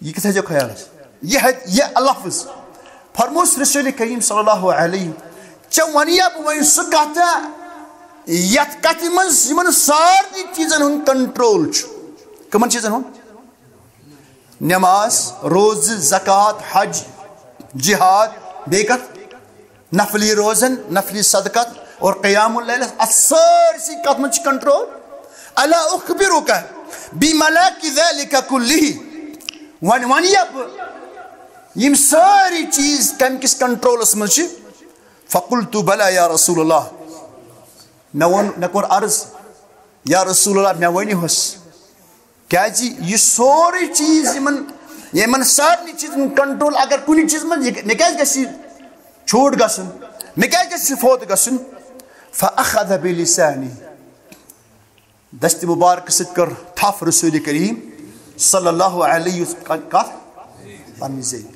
ये कथा जो ख्याल ये है ये लफ्ज फरमोस रसूल करीम सल्लल्लाहु अलैहि चे वनिया वन सह कथा यथ कथ मन सारे चीजन हुन कंट्रोल कमन चीजन हुन नमाज रोज ज़कात हज जिहाद बेकत नफली रोजन नफली सदकत और क़यामुल लैल सारसी कत मन कंट्रोल अला उखबिरुका बिमलाकि ज़ालिका कुल्लिही वन वनिया यम सारी चीज कम किस कंट्रोलस मज फ़क़ुल्तु बला या रसूलल्लाह मे वन मे कोर अर्ज या रसूलल्लाह मे वनिहोस क्या यह सोरे चीज यमन सारे चीज कंट्रोल अगर कुछ चीज मे क्या छूट गसन मे क्या फोत गसन फ़अख़ज़ बिलिसानी दस्त मुबारक सत कर थफ रसूल करीम सल्लल्लाहु अलैहि वसल्लम पन्नी ज़ेब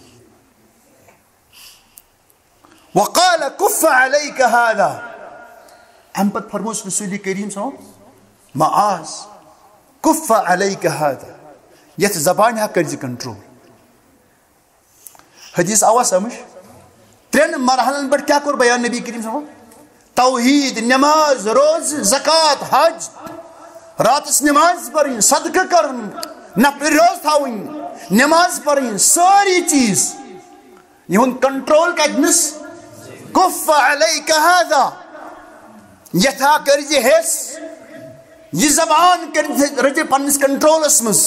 वक़ाल कुफ़्फ़ अलैका हाज़ा अम पत फरमोस रसूल करीम सल्लल्लाहु मआज़ कुफ़्फ़ अलैका हाज़ा यथ ज़बान हा कर कंट्रोल हदीस आवा समझ त्रेन मरहलन पर क्या कर बयान नबी करीम सल्लल्लाहु तौहीद नमाज रोज ज़कात हज रातस नमाज पढ़ी सदका कर नफल रोज थावन नमाज पढ़ी सारी चीज यहुन कंट्रोल कदनस कुफ़्फ़ अलैका हाज़ा यथा कर हेस यह जबान कर रजे पन्निस कंट्रोलस मज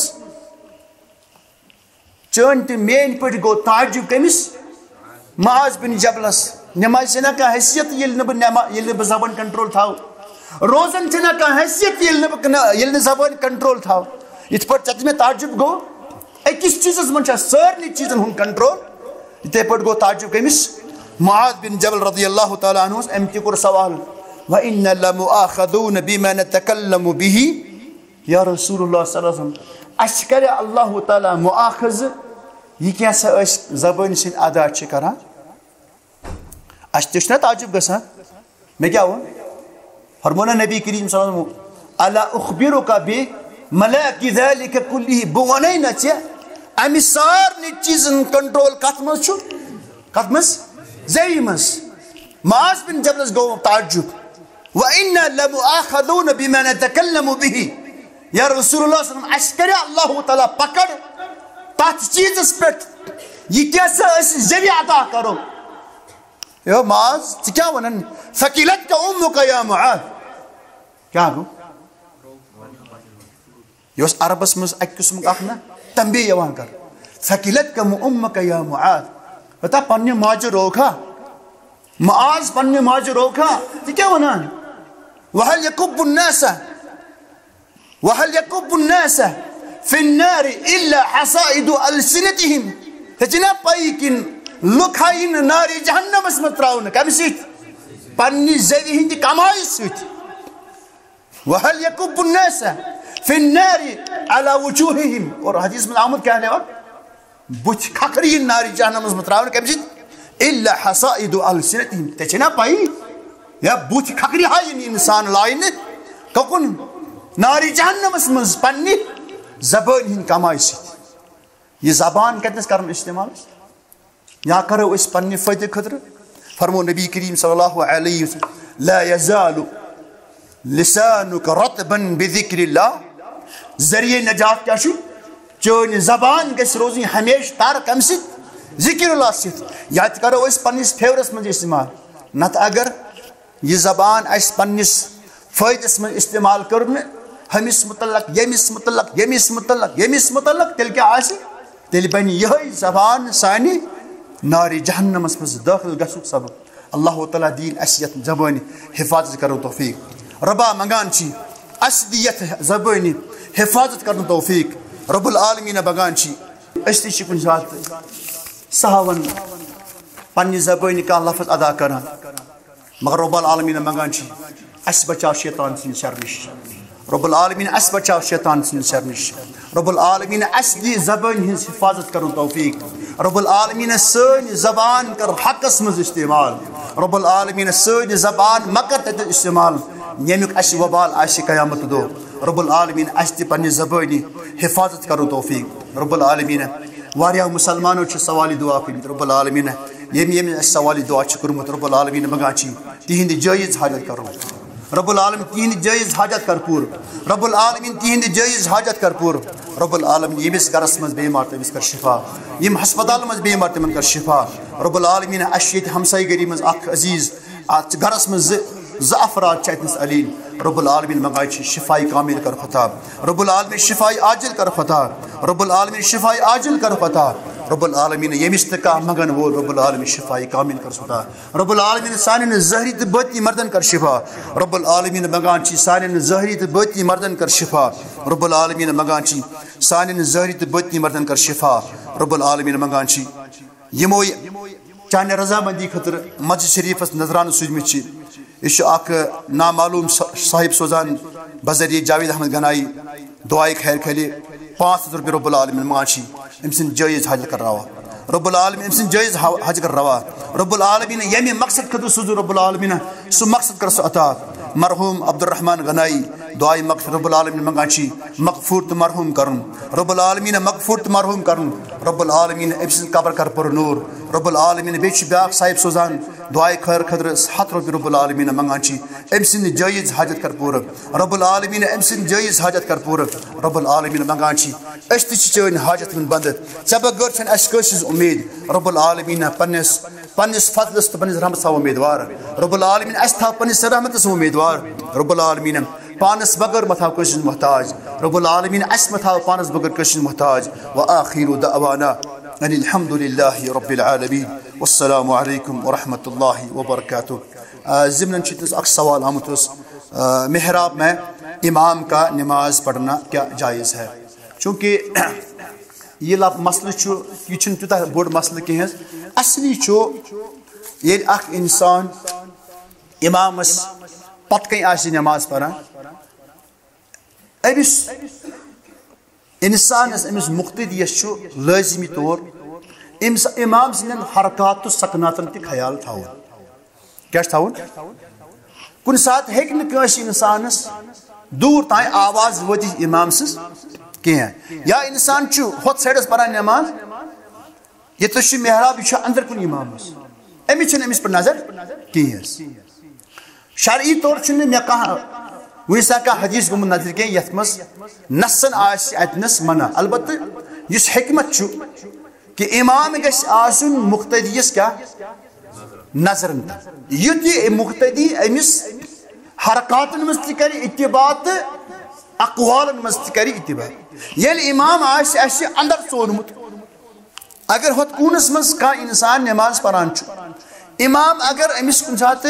चन तो मेन पे गो ताजुब कमिस मुआज़ बिन जबलस नमाज से ना का हैसियत ये बह जबान कंट्रोल थाव रोजन से ना का हैसियत ये जबान कंट्रोल थाव इत पे चत में ताजुब गो अकिस चीजस मन सारे चीजन हुन कंट्रोल इथे पे गो ताजुब कमिस मुआज़ बिन जबल रज़ियल्लाहु तआला अन्हु अम ते कोर सवाल व इन्ना लमुआख़ज़ून बिमा नतकल्लमु बिही या रसूलुल्लाह सल्लल्लाहु अलैहि वसल्लम अस करे अल्लाह ताला मुआख़ज़ यह क्या जबान से अदा करान अस ना ताजुब गसान मे क्या वो फरमोना नबी करीम सल्लल्लाहु अलैहि वसल्लम अला उखबिरुका बिमलाकि ज़ालिका कुल्लिही बह वन ना ऐ अमि सारे चीजन कंट्रोल कत मज कत मज ज़ेई मज मुआज़ बिन जबलस गो ताजुब व इन्ना लमुआख़ज़ून बिमा नतकल्लमु बिही या रसूलुल्लाह सल्लल्लाहु अलैहि वसल्लम अस करे अल्लाह ताला पकड़ तथ चीजस पे यह क्या जरिए अदा करो यो मुआज़ क्या वन फ़क़ीलतका उम्मुका या मुआज़ क्या गो यह अरबस मज अक किस्म ना तंबी यवान कर फ़क़ीलतका उम्मुका या मुआज़ बता पन्ने माज रोखा मुआज़ पन्ने माज रोखा यह क्या वनान वहल यकुब्बु अन्नास वहल यकुब्बु अन्नास फिन्नार इल्ला हसाइदु अलसिनतिहिम तना पई किन लुखाइन नारी जहन्नमस में त्राउन कम सत पन्नी ज़बि हिंद कमाई सत वहल यकुब्बु अन्नास फिन्नार अला वजूहिहिम और हदीस में आमद क्या है बुथ खखरी नारी जहन्नमस में त्राउन कम सत इल्ला हसाइदु अलसिनतिहिम तना पई या बुथ खखरी हाइन इंसान लाइन ककुन नारी जहन्नमस में पन्नी जबान हिंद कमाई सत यह जबान कतनस कर इस्तेमाल या करो इस पन्ने फ़ायदे खतर फरमो नबी करीम सल्लल्लाहु अलैहि वसल्लम ला यज़ालु लिसानुका रतबन बिज़िक्रिल्लाह जरिए नजात क्या चोन जबान गस रोजी हमेशा तार कम सत ज़िक्रुल्लाह सत या करो इस पन्निस फेवरस में इस्तेमाल नत अगर यह जबान अस पन्निस फ़ायदस में इस्तेमाल कर हमिस मुतल्लक यमिस मुतल्लक यमिस मुतल्लक यमिस मुतल्लक तेल क्या आसि तेल बन यह जबान सानी नारी जहन्नमस मज दाखिल गसुक सबब अल्लाह ताला दीन अस यत जबान हिफाजत करो तौफीक रबा मंगान छी अस दी यत जबान हिफाजत करो तौफीक रब्बुल आलमीन बगान छी अस ती कुन सात सहावन पन्नी जबान का लफ्ज अदा करान मगर रब्बुल आलमीन मंगान छी अस बचाओ शैतान सिंद शर निश रब्बुल आलमीन अस बचाओ शैतान सिंद शर निश रब्बुल आलमीन अस दी जबान हिंद हिफाजत करो तौफीक रब्बुल आलमीन सन जबान कर हकस मज इस्तेमाल रब्बुल आलमीन सन जबान मकर तत इस्तेमाल यमुक अस वबाल आश क़यामत दो रब्बुल आलमीन अस ती पन्नी जबानी हिफाजत करो तौफीक रब्बुल आलमीन वारिया मुसलमानों सवाली दुआ कर्मत रब्बुल आलमीन यम यम सवाली दुआ कर्मत रब्बुल आलमीन मंगान तिहंद जायज़ हाजत कर रब्बुल आलमीन तिहंद जायज़ हाजत कर पूर रब्बुल आलमीन तिहंद जायज़ हाजत कर पूर रब्बुल आलमीन यमिस गरस मज बेमार तमिस कर शिफा यम हस्पताल मज बेमार तमन कर शिफा रब्बुल आलमीन अश ये हमसायगरी मज अख अजीज अत गरस मज ज अफराद चतनस अलील रब्बुल आलमीन मंगाय शिफाई कामिल कर फता रब्बुल आलमीन शिफाई आजिल कर फता रब्बुल आलमीन शिफाई आजिल कर फता रब्बुल आलमीन यमिस तका मगन वो रब्बुल आलमीन शिफाई कामिल कर फता रब्बुल आलमीन सानिन ज़हरी त बती मर्दन कर शिफा रब्बुल आलमीन मंगान सानिन ज़हरी त बती मर्दन कर शिफा रब्बुल आलमीन मंगान सानिन ज़हरी त बती मर्दन कर शिफा रब्बुल आलमीन मंगान यमो चाने रजामंदी खतर मस्जिद शरीफस नजरान सुजमित यह नामालूम साहिब सोजान बजरिए जावेद अहमद गनाई दुआई खैर खैले पाँच हज़ार रुपये रब्बुल आलमीन माशी अम सद जायज़ हज कर रवा रब्बुल आलमीन अम सद जायज़ हज कर रवा रब्बुल आलमीन यमे मकसद खतर सुजू रब्बुल आलमीन सह मकसद कर सह अता मरहूम अब्दुर्रहमान गनाई दुआई मकसद रब्बुल आलमीन मंगान मगफूर तो मरहूम करन रब्बुल आलमीन मगफूर तो मरहूम करन रब्बुल आलमीन अम सद कब्र कर पर नूर रब्बुल आलमीन बे ब्या साहिब सोजान दुआई खैर खतर हथ रुपये रब्बुल आलमीन मंगान अम सद जायज़ हाजत कर पूर रब्बुल आलमीन अम सद जायज़ हाजत कर पूर रब्बुल आलमीन मंगान अस तन हाजत मन बंद ऐ बगैर अस उम्मीद रब्बुल आलमीन पन्निस पन्निस फजलस तो पन्निस रहमत उम्मीदवार रब्बुल आलमीन अस था पन्निस रहमत उम्मीदवार रब्बुल आलमीन पानस बगैर मथा कस मोहताज रब्बुल आलमीन अस मथा पानस बगैर कस मोहताज व आखिरु दअवाना अनिल हम्दुलिल्लाहि रब्बिल आलमीन वस्सलामु अलैकुम व रहमतुल्लाहि व बरकातुहू ज़िमनन चितस अक सवाल आमुत मेहराब में इमाम का नमाज पढ़ना क्या जायज़ है चूँकि ये मसल यह तूत बोड़ मसल कहें असली ये इंसान इमामस पत कहीं नमाज पढ़ान अमिस इंसानस अमिस मुख्तदियस लाजिमी तौर इमाम सद हरकत तो सकनातन त ख्याल थवन क्या थवन कुन सात हेक इंसानस दूर तान आवाज वत इमाम सज कहें या इंसान होत साइडस पढ़ान नमाज ये मेहराब यह अंदर कुन इमामस अमिस अमिस पर नजर कहें शरई तौर मे कह वैसा का हदीस गुम नजर कह ये नसन आतनस मना अलबत् इस हिकमत कि इमाम गस मुख्तदियस क्या नजर युत मुख्तदी अमिस हरकातन मज त कर इत्तिबा तो अकवालन मज त कर इत्तिबा ये इमाम आस अंदर सोनमुत अगर होत कूनस मज कह इंसान नमाज पढ़ान इमाम अगर अमिस कुन सात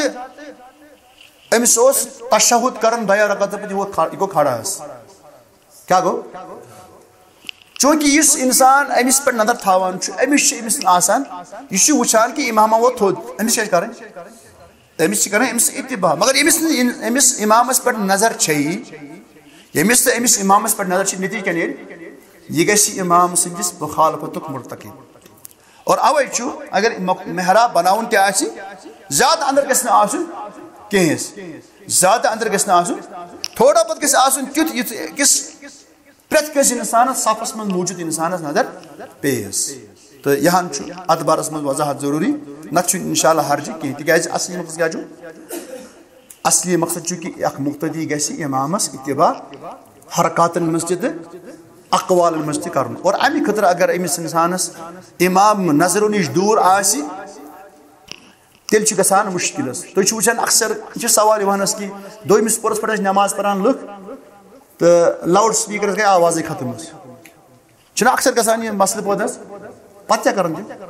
अमिस तशहुद कर दया रकत पे वो गो खड़ा क्या गो चूँकि इस इंसान अमिस पे नजर थावान अमिस अमिस आसान यह वुचान कि इमामा वो थोद अमिस क्या कर अमिस कर अमिस इत्तिबा मगर अमिस अमिस इमामस पे नजर छई यमिस अमिस इमामस पे नजर नतीज क्या नेर यह गस इमाम सदिस मुखालफतुक मुर्तकिब और अवै अगर मेहराब बनाउन क्या ज्यादा अंदर गस आसुन कहें ज्यादा अंदर गस थोड़ा बहुत गस तुथ किस प्रत कस इंसान सफस मज मौजूद इंसान नजर पेस तो यहाँ अत बारस मज वजाहत जरूरी नत इंशाल्लाह हर्ज कहें तिकाज असली मकसद क्या असली मकसद कि अख मुक्तदी गस इमामस इत्तिबा हरकातन मज त अकवाल मज त कर और अमि खतर अगर अमिस इंसानस इमाम नजरों निश दूर आसि तेल गसान मुश्किल तुम वुचान अक्सर यह सवाल वहानस कि दोमिस पोरस पे नमाज पढ़ान लुक तो लाउड स्पीकर गई आवाज खत्म अक्सर गसान यह मसल पौधस पे क्या कर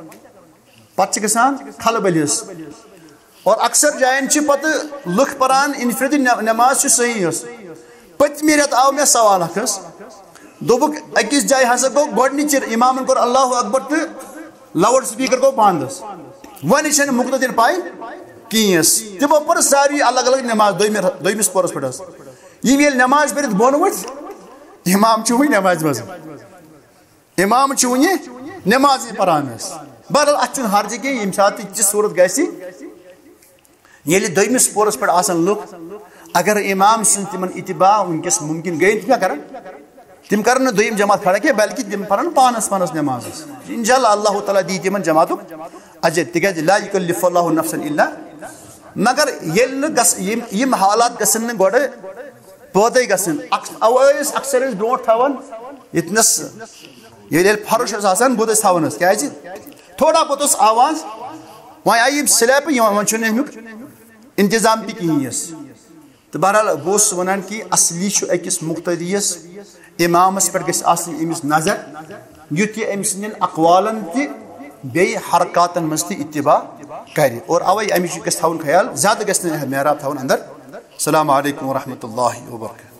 पे गसान खलबलिस और अक्सर जायन पे लुक पढ़ान इनफरदी नमाज सही पत्मी रेत आव मे सवाल अखस दोबुक अकिस जाय हसा गो गोडनिच इमामन कोर अल्लाहु अकबर तो लाउड स्पीकर गो बंद वन मुख्तदिन पाई कहें तमो पर सारी अलग अलग नमाज दोमिस पोरस पे ये नमाज पर बोन वत इमाम वह नमाज मज इमाम वह नमाज पढ़ान बहरहाल अत हर्ज कह ये सात सूरत गि दोमिस पोरस पे लुक अगर इमाम सद तिमन इत्तिबा वनकस मुमकिन गई क्या कर तिम करन दोयम जमात खड़ा के बल्कि तिम परन पानस पानस नमाज इंशाअल्लाह अल्लाह ताला दी तिमन जमातुक अजर तिकज ला युकल्लिफुल्लाहु नफ्सन इल्ला मगर येल गस यम हालात गसन गोड पौधे गसन अवस अक्सर ब्रोट थावन इतनस ये फर्श आसान बुद थावन क्या थोड़ा बहुत आवाज वह आई स्लैप वन अमुक इंतजाम तहस तो बहरहाल बस वन कि असली अकिस मुख्तदीस इमामस पे गमिस नजर युत यह अम सद अकवालन ते हरकातन मज इत्तिबा कर और अवे अमिश गस ख्याल ज्यादा गस महराब थवन अंदर। अस्सलामु अलैकुम व रहमतुल्लाहि व बरकातहू।